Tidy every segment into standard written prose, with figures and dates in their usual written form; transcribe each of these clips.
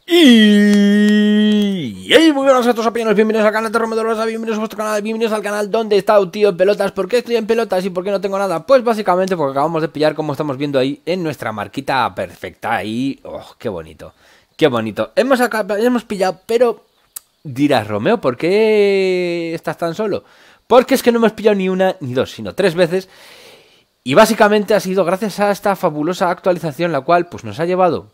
Y hey, muy buenos a todos, opiniones, bienvenidos al canal de Romedorosa, bienvenidos a vuestro canal, bienvenidos al canal donde está un tío en pelotas. ¿Por qué estoy en pelotas y por qué no tengo nada? Pues básicamente porque acabamos de pillar, como estamos viendo ahí, en nuestra marquita perfecta. Ahí, oh, qué bonito, qué bonito. Hemos pillado, pero dirás, Romeo, ¿por qué estás tan solo? Porque es que no hemos pillado ni una ni dos, sino tres veces. Y básicamente ha sido gracias a esta fabulosa actualización, la cual pues nos ha llevado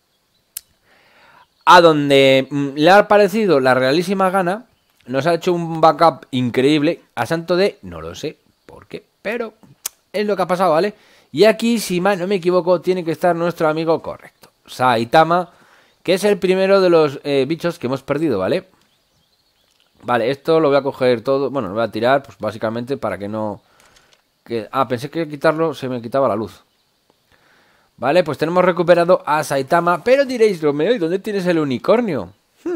a donde le ha parecido la realísima gana, nos ha hecho un backup increíble a santo de, no lo sé por qué, pero es lo que ha pasado, ¿vale? Y aquí, si mal no me equivoco, tiene que estar nuestro amigo correcto, Saitama, que es el primero de los bichos que hemos perdido, ¿vale? Vale, esto lo voy a coger todo, bueno, lo voy a tirar, pues básicamente para que no... pensé que quitarlo se me quitaba la luz. Vale, pues tenemos recuperado a Saitama. Pero diréis, Romeo, ¿y dónde tienes el unicornio?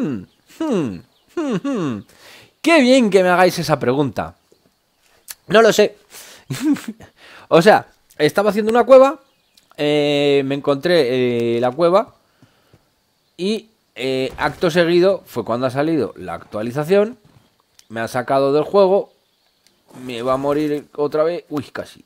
Qué bien que me hagáis esa pregunta. No lo sé. O sea, estaba haciendo una cueva. Me encontré la cueva. Y acto seguido fue cuando ha salido la actualización. Me ha sacado del juego. Me va a morir otra vez. Uy, casi.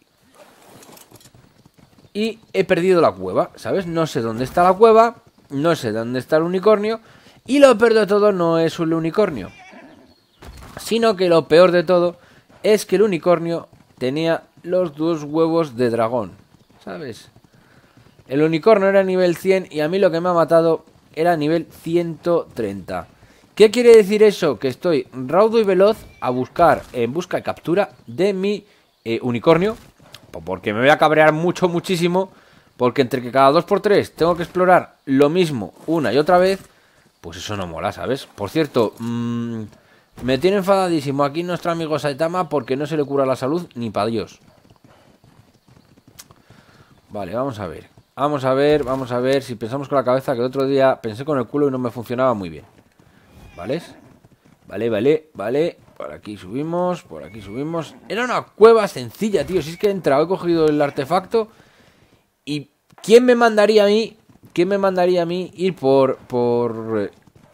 Y he perdido la cueva, ¿sabes? No sé dónde está la cueva, no sé dónde está el unicornio. Y lo peor de todo no es el unicornio, sino que lo peor de todo es que el unicornio tenía los dos huevos de dragón, ¿sabes? El unicornio era nivel 100 y a mí lo que me ha matado era nivel 130. ¿Qué quiere decir eso? Que estoy raudo y veloz a buscar, en busca y captura de mi unicornio. Porque me voy a cabrear muchísimo. Porque entre que cada 2×3 tengo que explorar lo mismo una y otra vez, pues eso no mola, ¿sabes? Por cierto, me tiene enfadadísimo aquí nuestro amigo Saitama porque no se le cura la salud ni para Dios. Vale, vamos a ver. Vamos a ver si pensamos con la cabeza, que el otro día pensé con el culo y no me funcionaba muy bien. ¿Vale? Vale. Por aquí subimos, Era una cueva sencilla, tío. Si es que he entrado, he cogido el artefacto. ¿Y quién me mandaría a mí? Ir por... Uy,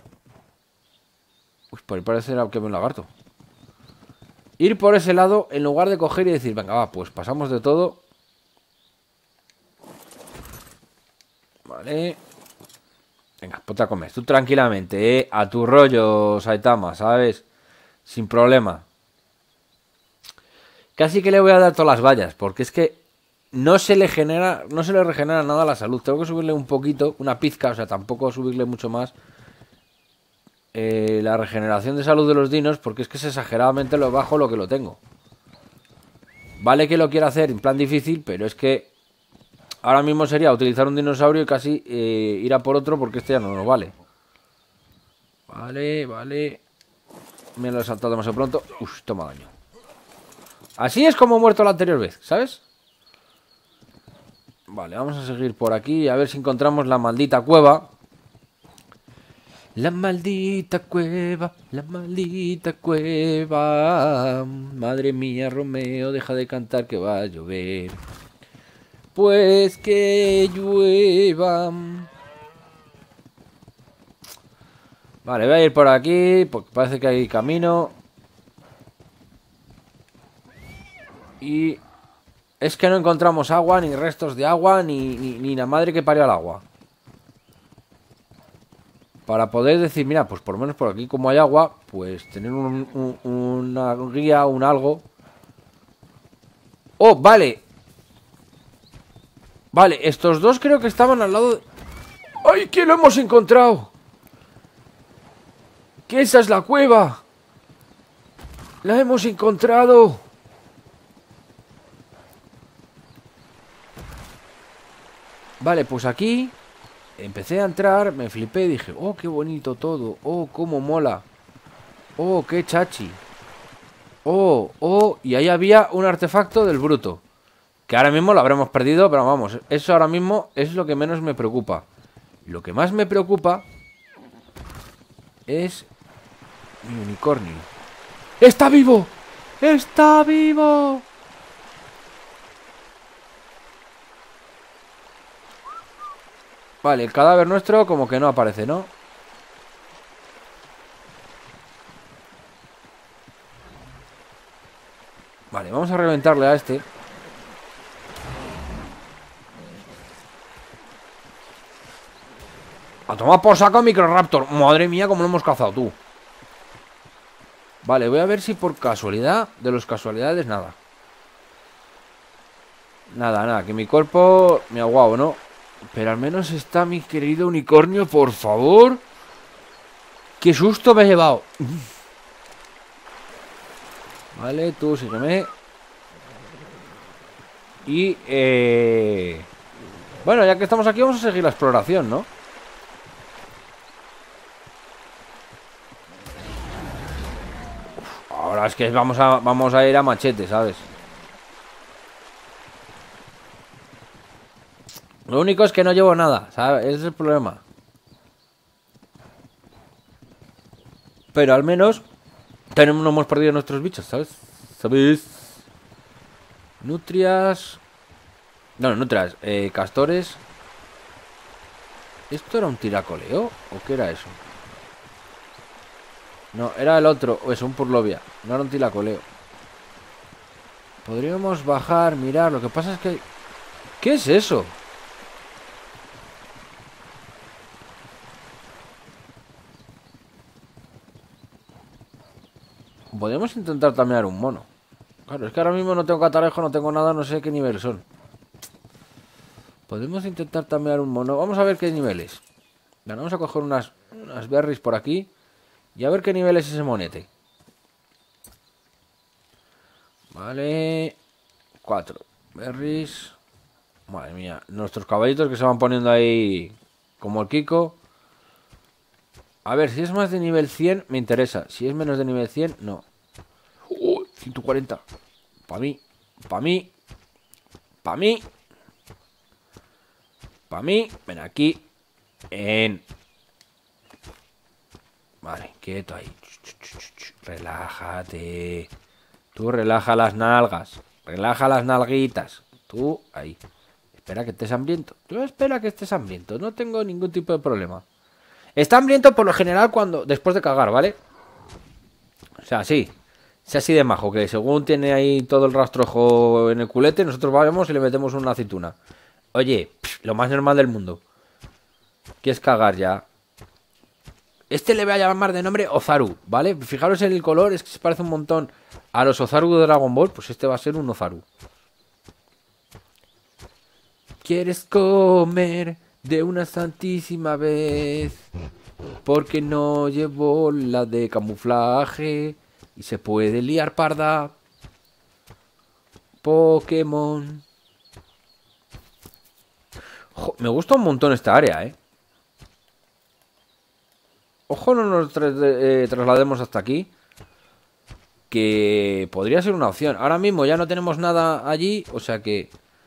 por ahí parece que me un lagarto. Ir por ese lado en lugar de coger y decir, venga, va, pues pasamos de todo. Vale. Venga, ponte a comer. Tú tranquilamente, a tu rollo, Saitama, ¿sabes? Sin problema. Casi que le voy a dar todas las vallas, porque es que no se le regenera nada la salud. Tengo que subirle un poquito, una pizca, o sea, tampoco subirle mucho más la regeneración de salud de los dinos, porque es que es exageradamente lo bajo lo que lo tengo. Vale que lo quiero hacer en plan difícil, pero es que ahora mismo sería utilizar un dinosaurio y casi ir a por otro, porque este ya no nos vale. Vale. Me lo he saltado demasiado pronto. Uf, toma daño. Así es como he muerto la anterior vez, ¿sabes? Vale, vamos a seguir por aquí a ver si encontramos la maldita cueva. La maldita cueva. Madre mía, Romeo, deja de cantar que va a llover. Pues que llueva. Vale, voy a ir por aquí, porque parece que hay camino. Y es que no encontramos agua, ni restos de agua, ni la madre que parió al agua. Para poder decir, mira, pues por lo menos por aquí como hay agua, pues tener una guía, un algo. ¡Oh, vale! Vale, estos dos creo que estaban al lado de... ¡Ay, que lo hemos encontrado! ¡Que esa es la cueva! ¡La hemos encontrado! Vale, pues aquí empecé a entrar, me flipé, dije, oh, qué bonito todo, oh, cómo mola, oh, qué chachi, y ahí había un artefacto del bruto, que ahora mismo lo habremos perdido, pero vamos, eso ahora mismo es lo que menos me preocupa. Lo que más me preocupa es mi unicornio. ¡Está vivo! ¡Está vivo! Vale, el cadáver nuestro como que no aparece, ¿no? Vale, vamos a reventarle a este. A tomar por saco Microraptor. Madre mía, cómo lo hemos cazado, tú. Vale, voy a ver si por casualidad, de los casualidades, nada. Nada, que mi cuerpo me aguao, ¿no? Pero al menos está mi querido unicornio, por favor. ¡Qué susto me he llevado! Vale, tú sígueme. Y, bueno, ya que estamos aquí, vamos a seguir la exploración, ¿no? Ahora es que vamos a ir a machete, ¿sabes? Lo único es que no llevo nada, ¿sabes? Ese es el problema. Pero al menos no hemos perdido nuestros bichos, ¿sabes? ¿Sabes? Nutrias. No, nutrias, castores. ¿Esto era un tiracoleo? ¿O qué era eso? No, era el otro. O es un purlovia. No era un tiracoleo. Podríamos bajar, mirar. Lo que pasa es que... ¿Qué es eso? Podemos intentar tamear un mono. Claro, es que ahora mismo no tengo catarejo, no tengo nada, no sé qué nivel son. Podemos intentar tamear un mono. Vamos a ver qué niveles. Bueno, vamos a coger unas berries por aquí. Y a ver qué nivel es ese monete. Vale. 4 berries. Madre mía. Nuestros caballitos que se van poniendo ahí como el Kiko. A ver, si es más de nivel 100 me interesa. Si es menos de nivel 100, no. 140. Para mí. Para mí. Para mí. Para mí. Ven aquí. Vale, quieto ahí. Relájate. Tú relaja las nalgas. Relaja las nalguitas. Tú ahí. Espera que estés hambriento. Tú espera que estés hambriento. No tengo ningún tipo de problema. Está hambriento por lo general después de cagar, ¿vale? O sea, sí. Es así de majo, que según tiene ahí todo el rastrojo en el culete, nosotros vamos y le metemos una aceituna. Oye, lo más normal del mundo. ¿Quieres cagar ya? Este le voy a llamar de nombre Ozaru, ¿vale? Fijaros en el color, es que se parece un montón a los Ozaru de Dragon Ball. Pues este va a ser un Ozaru. ¿Quieres comer de una santísima vez? Porque no llevo la de camuflaje y se puede liar parda. Pokémon. Me gusta un montón esta área, ¿eh? Ojo, no nos traslademos hasta aquí. Que podría ser una opción. Ahora mismo ya no tenemos nada allí. O sea que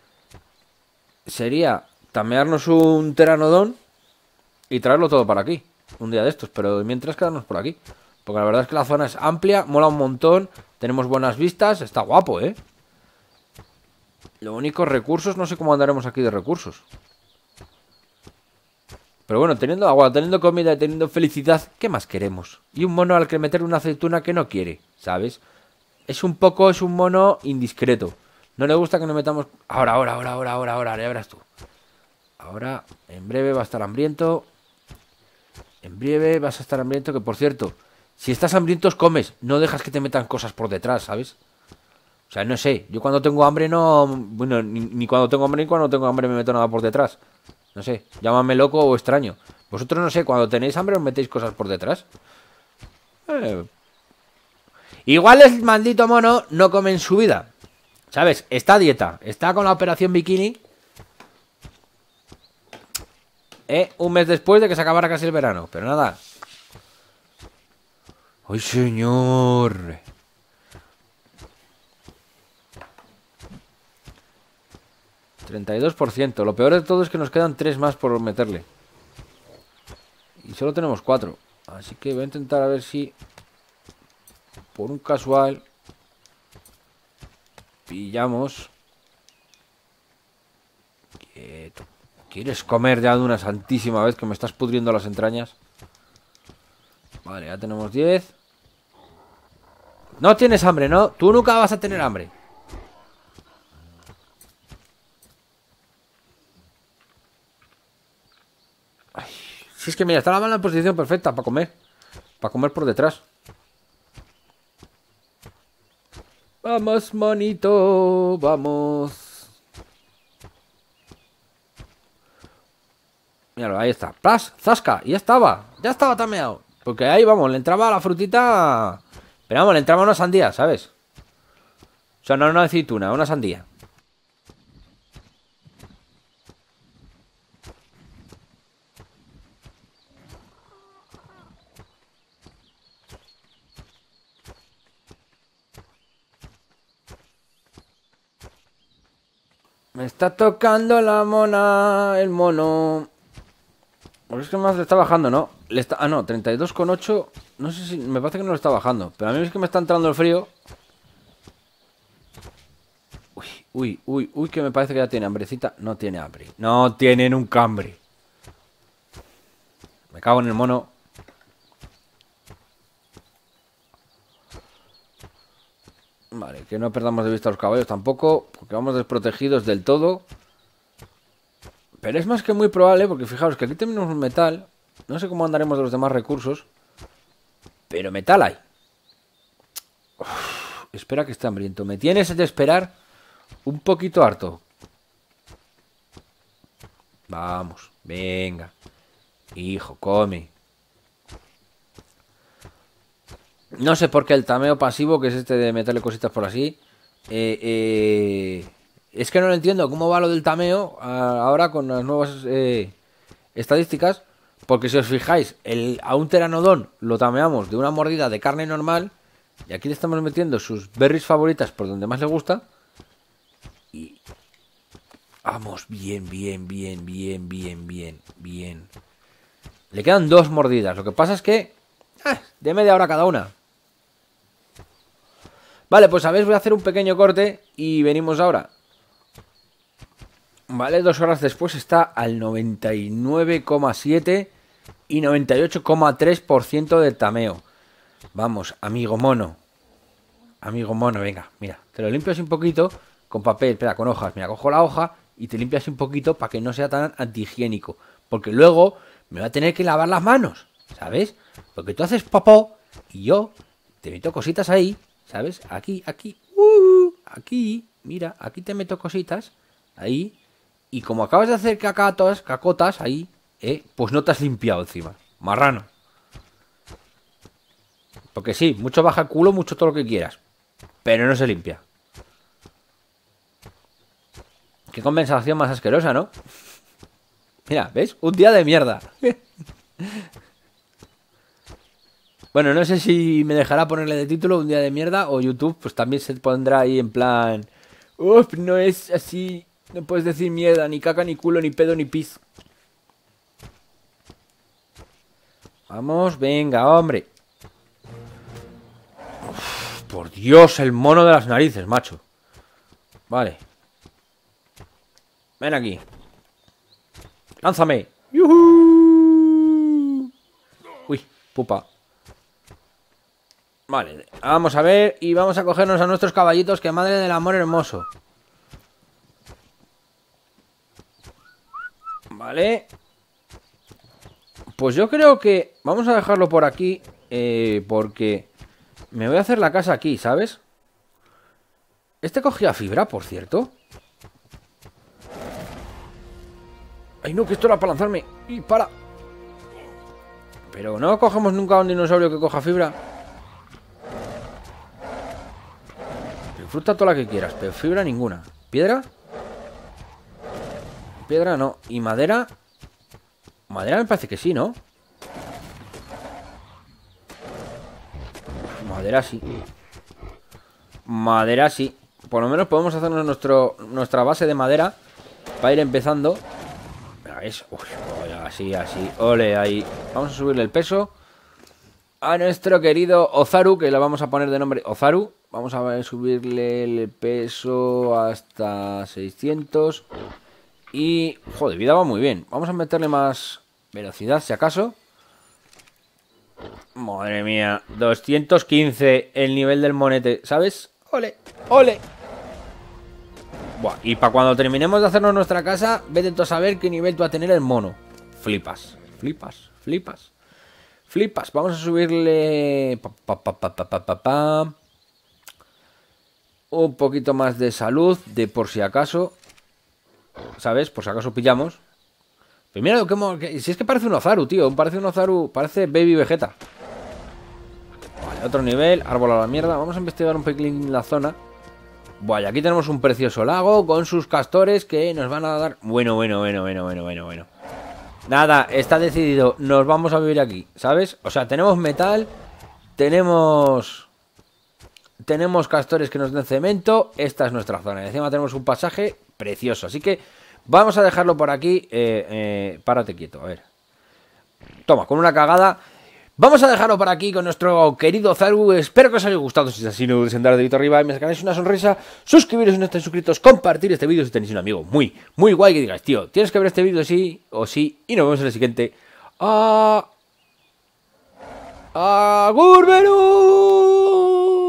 sería tamearnos un pteranodón y traerlo todo para aquí. Un día de estos. Pero mientras quedarnos por aquí. Porque la verdad es que la zona es amplia. Mola un montón. Tenemos buenas vistas. Está guapo, ¿eh? Lo único, recursos. No sé cómo andaremos aquí de recursos. Pero bueno, teniendo agua, teniendo comida y teniendo felicidad, ¿qué más queremos? Y un mono al que meter una aceituna que no quiere, ¿sabes? Es un mono indiscreto. No le gusta que nos metamos... Ahora, ya verás tú. Ahora, en breve va a estar hambriento. En breve vas a estar hambriento, que por cierto, si estás hambriento comes, no dejas que te metan cosas por detrás, ¿sabes? O sea, no sé, yo cuando tengo hambre no... Bueno, ni cuando tengo hambre ni cuando tengo hambre me meto nada por detrás. No sé, llámame loco o extraño. Vosotros no sé, cuando tenéis hambre os metéis cosas por detrás. Igual el maldito mono no come en su vida. ¿Sabes? Está a dieta. Está con la operación bikini. Un mes después de que se acabara casi el verano. Pero nada. ¡Ay, señor! ...32%. Lo peor de todo es que nos quedan 3 más por meterle. Y solo tenemos 4. Así que voy a intentar a ver si... por un casual... pillamos... Quieto. ¿Quieres comer ya de una santísima vez que me estás pudriendo las entrañas? Vale, ya tenemos 10. No tienes hambre, ¿no? Tú nunca vas a tener hambre. Si es que mira, está en la posición perfecta para comer. Para comer por detrás. Vamos, monito, vamos. Míralo, ahí está. ¡Plas! ¡Zasca! Ya estaba tameado. Porque ahí, vamos, le entraba la frutita. Pero vamos, le entraba una sandía, ¿sabes? O sea, no una aceituna, una sandía. Me está tocando la mona, el mono. Porque es que más le está bajando, ¿no? Ah, no, 32,8. No sé si... Me parece que no lo está bajando. Pero a mí es que me está entrando el frío. Uy, que me parece que ya tiene hambrecita. No tiene hambre. No tiene nunca hambre. Me cago en el mono. Vale, que no perdamos de vista a los caballos tampoco. Porque vamos desprotegidos del todo. Pero es más que muy probable, porque fijaros que aquí tenemos un metal. No sé cómo andaremos de los demás recursos. Pero metal hay. Uf, espera que esté hambriento. Me tienes de esperar un poquito harto. Vamos, venga. Hijo, come. No sé por qué el tameo pasivo, que es este de meterle cositas por así. Es que no lo entiendo cómo va lo del tameo ahora con las nuevas estadísticas. Porque si os fijáis, a un pteranodón lo tameamos de una mordida de carne normal. Y aquí le estamos metiendo sus berries favoritas por donde más le gusta. Y... Vamos, bien. Le quedan 2 mordidas. Lo que pasa es que... de media hora cada una. Vale, pues sabéis, voy a hacer un pequeño corte y venimos ahora. Vale, 2 horas después está al 99,7 y 98,3% del tameo. Vamos, amigo mono. Amigo mono, venga, mira. Te lo limpias un poquito con papel, espera, con hojas. Mira, cojo la hoja y te limpias un poquito para que no sea tan antihigiénico. Porque luego me va a tener que lavar las manos, ¿sabes? Porque tú haces popó y yo te meto cositas ahí, ¿sabes? Aquí, aquí, mira, aquí te meto cositas, ahí. Y como acabas de hacer cacotas ahí, pues no te has limpiado encima. Marrano. Porque sí, mucho baja el culo, mucho todo lo que quieras. Pero no se limpia. Qué compensación más asquerosa, ¿no? Mira, ¿ves? Un día de mierda. Bueno, no sé si me dejará ponerle de título un día de mierda o YouTube pues también se pondrá ahí en plan... Uf, no es así... No puedes decir mierda, ni caca, ni culo, ni pedo, ni pis. Vamos, venga, hombre. Uf, por Dios, el mono de las narices, macho. Vale. Ven aquí. Lánzame. ¡Yuhu! Uy, pupa. Vale, vamos a ver y vamos a cogernos a nuestros caballitos, que madre del amor hermoso. Vale. Pues yo creo que vamos a dejarlo por aquí, porque me voy a hacer la casa aquí, ¿sabes? Este cogía fibra, por cierto. Ay, no, que esto era para lanzarme. Y para. Pero no cogemos nunca un dinosaurio que coja fibra. Fruta toda la que quieras, pero fibra ninguna. ¿Piedra? Piedra no. ¿Y madera? Madera me parece que sí, ¿no? Madera sí. Madera sí. Por lo menos podemos hacernos nuestra base de madera para ir empezando. ¿Ves? Uy, así. Ole, ahí. Vamos a subirle el peso a nuestro querido Ozaru, que le vamos a poner de nombre Ozaru. Vamos a subirle el peso hasta 600. Y, joder, vida va muy bien. Vamos a meterle más velocidad, si acaso. Madre mía, 215 el nivel del monete, ¿sabes? ¡Ole! ¡Ole! Buah, y para cuando terminemos de hacernos nuestra casa, vete tú a saber qué nivel tú va a tener el mono. Flipas. Flipas. Flipas. Vamos a subirle... un poquito más de salud, de por si acaso. ¿Sabes? Por si acaso pillamos. Pero mira lo que... Si es que parece un Ozaru, tío. Parece un Ozaru... Parece Baby Vegeta. Vale, otro nivel. Árbol a la mierda. Vamos a investigar un poquitín la zona. Bueno, aquí tenemos un precioso lago con sus castores que nos van a dar... Bueno. Nada, está decidido. Nos vamos a vivir aquí, ¿sabes? O sea, tenemos metal. Tenemos castores que nos den cemento. Esta es nuestra zona. Y encima tenemos un pasaje precioso. Así que vamos a dejarlo por aquí. Párate quieto, a ver. Toma, con una cagada. Vamos a dejarlo por aquí con nuestro querido Zaru. Espero que os haya gustado. Si es así, no dudéis en dar dedito arriba y me sacaréis una sonrisa. Suscribiros si no estáis suscritos. Compartir este vídeo si tenéis un amigo muy guay que digáis, tío, tienes que ver este vídeo sí o sí. Y nos vemos en el siguiente. ¡Agur, Verus!